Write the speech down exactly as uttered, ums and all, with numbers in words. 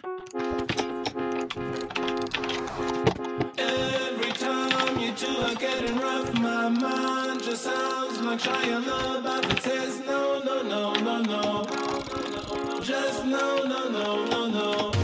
Every time you two are getting rough, my mind just sounds like Shia LaBeouf. It says no, no, no, no, no. Just no, no, no, no, no.